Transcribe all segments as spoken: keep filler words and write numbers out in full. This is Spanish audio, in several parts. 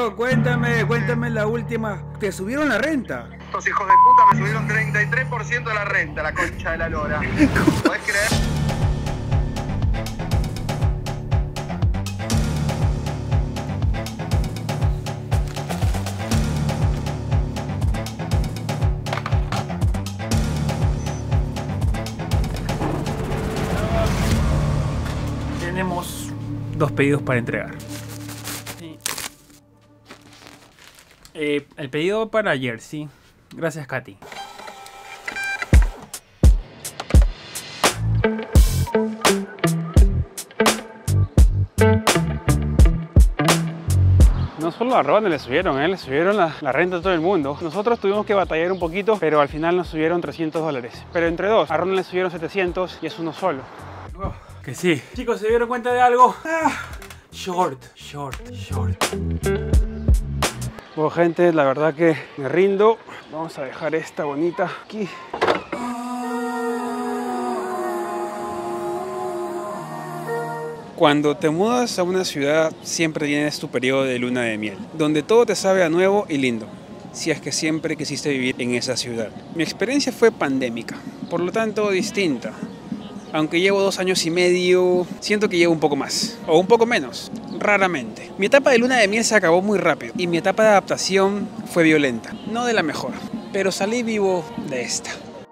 Amigo, cuéntame, cuéntame la última. ¿Te subieron la renta? Estos hijos de puta me subieron treinta y tres por ciento de la renta, la concha de la lora. ¿Podés creer? Tenemos dos pedidos para entregar. Sí. Eh, el pedido para ayer, sí. Gracias, Katy. No solo a Ron le subieron, ¿eh? Le subieron la, la renta a todo el mundo. Nosotros tuvimos que batallar un poquito, pero al final nos subieron trescientos dólares. Pero entre dos, a Ron le subieron setecientos y es uno solo. Oh, que sí. Chicos, ¿se dieron cuenta de algo? Ah, short, short, short. Bueno, gente, la verdad que me rindo. Vamos a dejar esta bonita aquí. Cuando te mudas a una ciudad, siempre tienes tu periodo de luna de miel, donde todo te sabe a nuevo y lindo, si es que siempre quisiste vivir en esa ciudad. Mi experiencia fue pandémica, por lo tanto distinta. Aunque llevo dos años y medio, siento que llevo un poco más, o un poco menos, raramente. Mi etapa de luna de miel se acabó muy rápido, y mi etapa de adaptación fue violenta, no de la mejor, pero salí vivo de esta.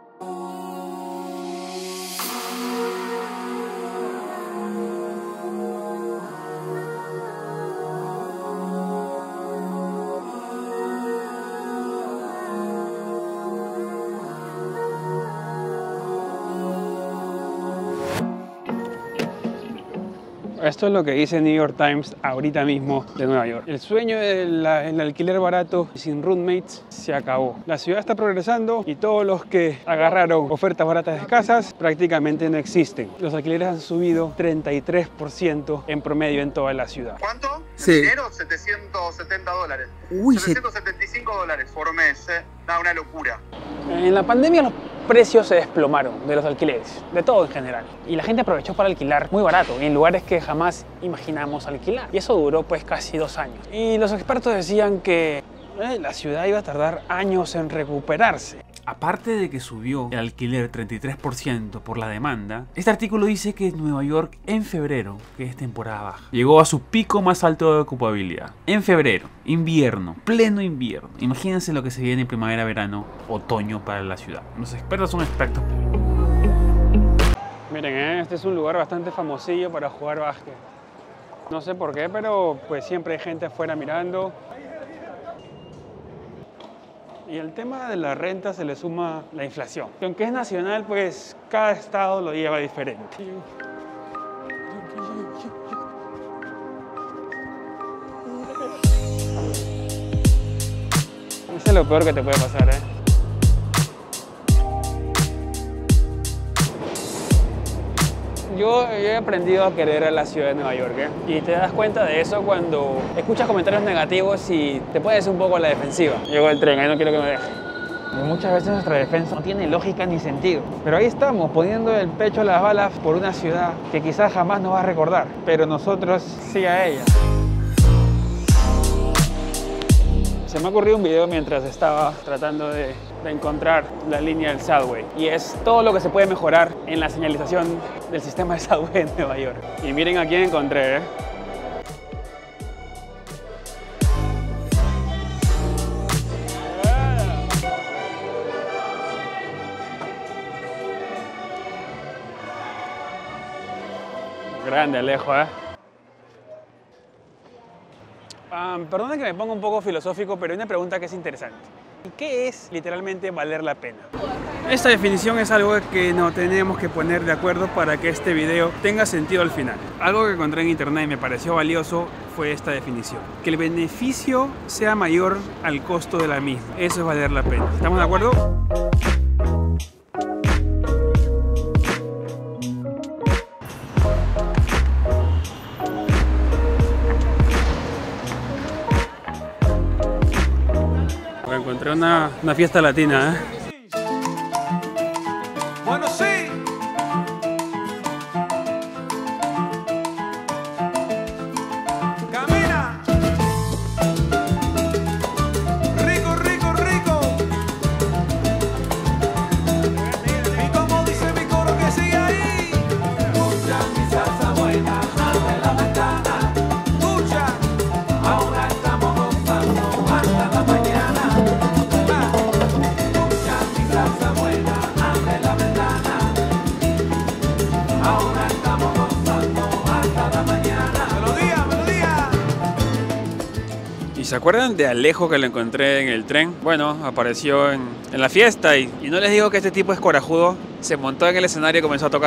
Esto es lo que dice New York Times ahorita mismo de Nueva York. El sueño del alquiler barato y sin roommates se acabó. La ciudad está progresando y todos los que agarraron ofertas baratas de casas prácticamente no existen. Los alquileres han subido treinta y tres por ciento en promedio en toda la ciudad. ¿Cuánto? Sí. Dinero, setecientos setenta dólares. Uy, setecientos setenta y cinco dólares por mes, ¿eh? Nada, una locura. En la pandemia los precios se desplomaron de los alquileres, de todo en general. Y la gente aprovechó para alquilar muy barato, en lugares que jamás imaginamos alquilar. Y eso duró pues casi dos años. Y los expertos decían que eh, la ciudad iba a tardar años en recuperarse. Aparte de que subió el alquiler treinta y tres por ciento por la demanda, este artículo dice que Nueva York en febrero, que es temporada baja, llegó a su pico más alto de ocupabilidad. En febrero, invierno, pleno invierno. Imagínense lo que se viene en primavera, verano, otoño para la ciudad. Los expertos son expertos. Miren, ¿eh? Este es un lugar bastante famosillo para jugar básquet. No sé por qué, pero pues siempre hay gente afuera mirando. Y el tema de la renta se le suma la inflación. Que aunque es nacional, pues cada estado lo lleva diferente. Eso es lo peor que te puede pasar, ¿eh? Yo he aprendido a querer a la ciudad de Nueva York, ¿eh? Y te das cuenta de eso cuando escuchas comentarios negativos y te pones un poco a la defensiva. Llegó el tren, ahí no quiero que me deje. Y muchas veces nuestra defensa no tiene lógica ni sentido. Pero ahí estamos, poniendo el pecho a las balas por una ciudad que quizás jamás nos va a recordar, pero nosotros sí a ella. Se me ha ocurrido un video mientras estaba tratando de, de encontrar la línea del subway. Y es todo lo que se puede mejorar en la señalización del sistema de subway en Nueva York. Y miren a quién encontré, ¿eh? Grande, Alejo, ¿eh? Um, perdona que me ponga un poco filosófico, pero hay una pregunta que es interesante. ¿Qué es literalmente valer la pena? Esta definición es algo que nos tenemos que poner de acuerdo para que este video tenga sentido al final. Algo que encontré en internet y me pareció valioso fue esta definición. Que el beneficio sea mayor al costo de la misma. Eso es valer la pena. ¿Estamos de acuerdo? Encontré una, una fiesta latina, ¿eh? Bueno, sí. Camina. ¿Y se acuerdan de Alejo que lo encontré en el tren? Bueno, apareció en, en la fiesta y, y no les digo que este tipo es corajudo. Se montó en el escenario y comenzó a tocar.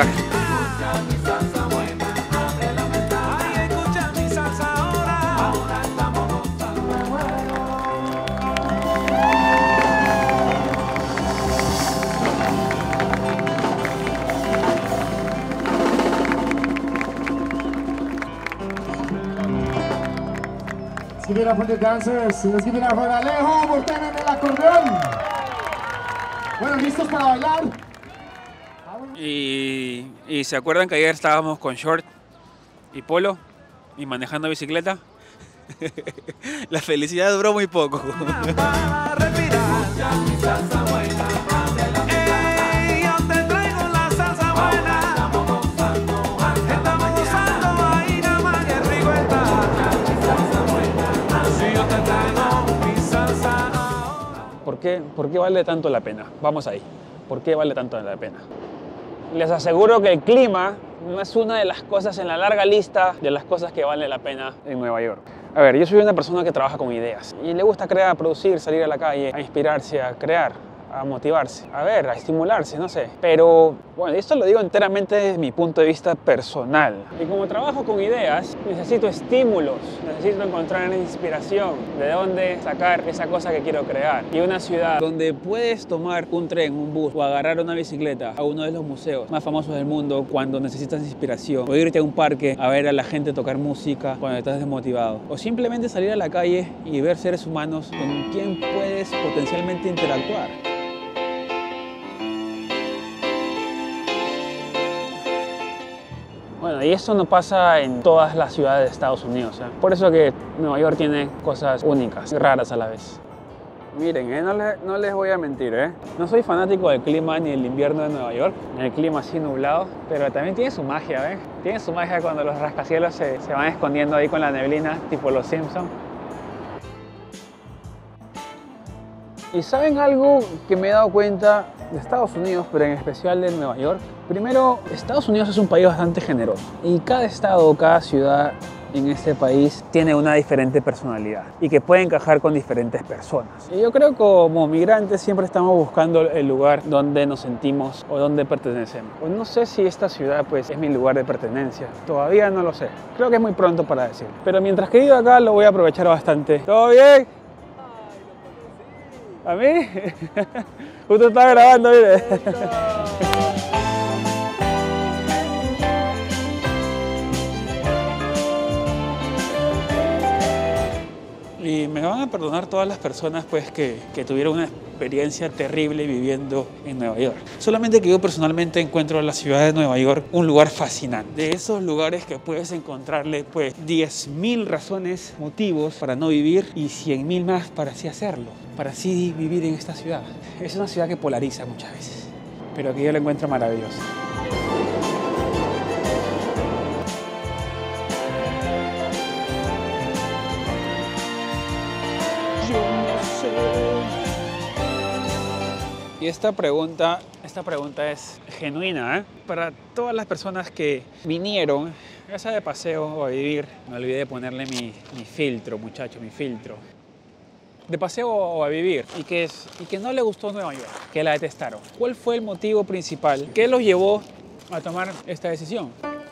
Let's give it up for the dancers. Let's give it up for Alejo Mortena en el acordeón. Bueno, ¿listos para bailar? Y, y se acuerdan que ayer estábamos con short y polo y manejando bicicleta. La felicidad duró muy poco. ¿Por qué, ¿Por qué vale tanto la pena? Vamos ahí. ¿Por qué vale tanto la pena? Les aseguro que el clima no es una de las cosas en la larga lista de las cosas que vale la pena en Nueva York. A ver, yo soy una persona que trabaja con ideas y le gusta crear, producir, salir a la calle, a inspirarse, a crear, a motivarse, a ver, a estimularse, no sé. Pero, bueno, esto lo digo enteramente desde mi punto de vista personal. Y como trabajo con ideas, necesito estímulos, necesito encontrar inspiración, de dónde sacar esa cosa que quiero crear. Y una ciudad donde puedes tomar un tren, un bus o agarrar una bicicleta a uno de los museos más famosos del mundo cuando necesitas inspiración, o irte a un parque a ver a la gente tocar música cuando estás desmotivado, o simplemente salir a la calle y ver seres humanos con quien puedes potencialmente interactuar. Bueno, y esto no pasa en todas las ciudades de Estados Unidos, ¿eh? Por eso que Nueva York tiene cosas únicas y raras a la vez. Miren, ¿eh? no, les, no les voy a mentir, ¿eh? No soy fanático del clima ni del invierno de Nueva York, el clima así nublado, pero también tiene su magia, ¿eh? Tiene su magia cuando los rascacielos se, se van escondiendo ahí con la neblina, tipo los Simpsons. ¿Y saben algo que me he dado cuenta de Estados Unidos, pero en especial de Nueva York? Primero, Estados Unidos es un país bastante generoso y cada estado, cada ciudad en este país tiene una diferente personalidad y que puede encajar con diferentes personas. Y yo creo que como migrantes siempre estamos buscando el lugar donde nos sentimos o donde pertenecemos. Pues no sé si esta ciudad pues, es mi lugar de pertenencia, todavía no lo sé. Creo que es muy pronto para decirlo. Pero mientras que vivo acá lo voy a aprovechar bastante. ¿Todo bien? ¿A mí? Justo estaba grabando, mire. Y me van a perdonar todas las personas pues, que, que tuvieron una experiencia terrible viviendo en Nueva York. Solamente que yo personalmente encuentro la ciudad de Nueva York un lugar fascinante. De esos lugares que puedes encontrarle pues diez mil razones, motivos para no vivir y cien mil más para así hacerlo, para así vivir en esta ciudad. Es una ciudad que polariza muchas veces, pero que yo la encuentro maravillosa. Y esta pregunta, esta pregunta es genuina, ¿eh? Para todas las personas que vinieron, ya sea de paseo o a vivir, me olvidé de ponerle mi, mi filtro, muchacho, mi filtro. De paseo o a vivir y que, es, y que no le gustó Nueva York, que la detestaron. ¿Cuál fue el motivo principal que los llevó a tomar esta decisión?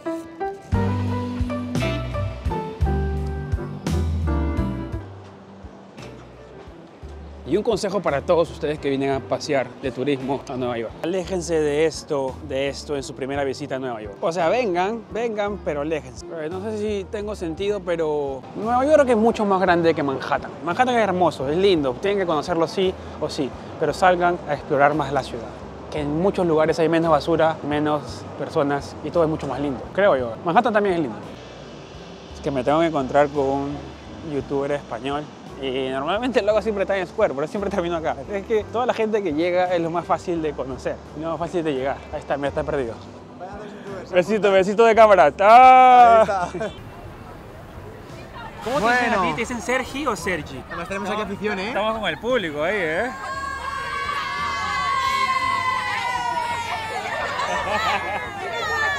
Y un consejo para todos ustedes que vienen a pasear de turismo a Nueva York. Aléjense de esto, de esto en su primera visita a Nueva York. O sea, vengan, vengan, pero aléjense. No sé si tengo sentido, pero Nueva York es mucho más grande que Manhattan. Manhattan es hermoso, es lindo, tienen que conocerlo sí o sí, pero salgan a explorar más la ciudad. Que en muchos lugares hay menos basura, menos personas y todo es mucho más lindo, creo yo. Manhattan también es lindo. Es que me tengo que encontrar con un youtuber español. Y normalmente lo hago siempre en Times Square, pero siempre termino acá. Es que toda la gente que llega es lo más fácil de conocer, lo más fácil de llegar. Ahí está, me está perdido. Besito, besito de cámara. ¡Ah! Ahí está. ¿Cómo te bueno. dicen a ti? ¿Te dicen Sergi o Sergi? Además tenemos aquí afición, ¿eh? Estamos con el público ahí, ¿eh?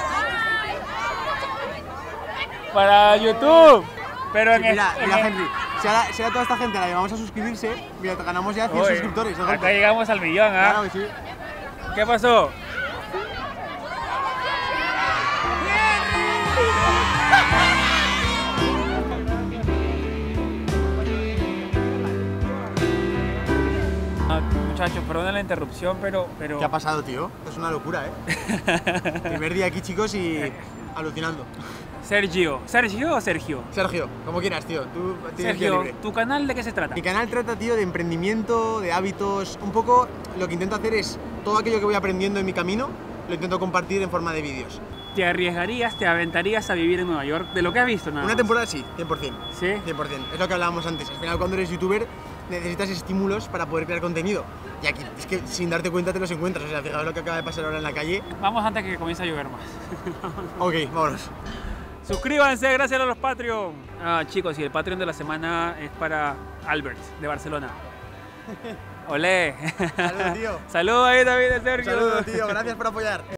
Para YouTube. Pero en sí, mira, el, mira, en Henry. Si ahora, si ahora toda esta gente la llevamos a suscribirse, mira, ganamos ya cien Oye, suscriptores. ¿No? Acá llegamos al millón, ¿ah? Claro que sí. ¿Qué pasó? Ah, muchachos, perdona la interrupción, pero... pero... ¿Qué ha pasado, tío? Esto es una locura, ¿eh? Primer día aquí, chicos, y alucinando. Sergio. ¿Sergio o Sergio? Sergio, como quieras, tío. Tú tienes día Sergio, libre. ¿tu canal de qué se trata? Mi canal trata, tío, de emprendimiento, de hábitos. Un poco lo que intento hacer es todo aquello que voy aprendiendo en mi camino, lo intento compartir en forma de vídeos. ¿Te arriesgarías, te aventarías a vivir en Nueva York? De lo que has visto, nada Una más. temporada sí, cien por cien. ¿Sí? cien por cien. Es lo que hablábamos antes. Al final, cuando eres youtuber, necesitas estímulos para poder crear contenido. Y aquí, es que sin darte cuenta te los encuentras. O sea, fijaos lo que acaba de pasar ahora en la calle. Vamos antes que comience a llover más. Ok, vámonos. Suscríbanse, gracias a los Patreon. Ah, chicos, y el Patreon de la semana es para Albert, de Barcelona. Olé. Saludos, tío. Saludos ahí también de Sergio. Saludos, tío. Gracias por apoyar.